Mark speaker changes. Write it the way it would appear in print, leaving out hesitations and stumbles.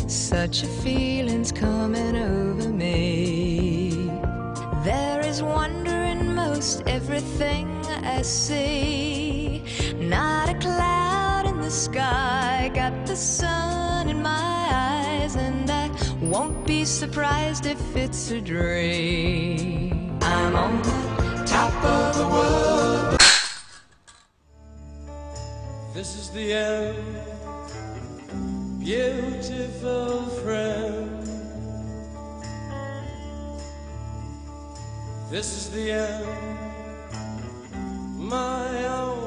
Speaker 1: Such a feeling's coming over me. There is wonder in most everything I see. Not a cloud in the sky, got the sun in my eyes, and I won't be surprised if it's a dream. I'm on the top of the world.
Speaker 2: This is the end, beautiful friend. This is the end, my own.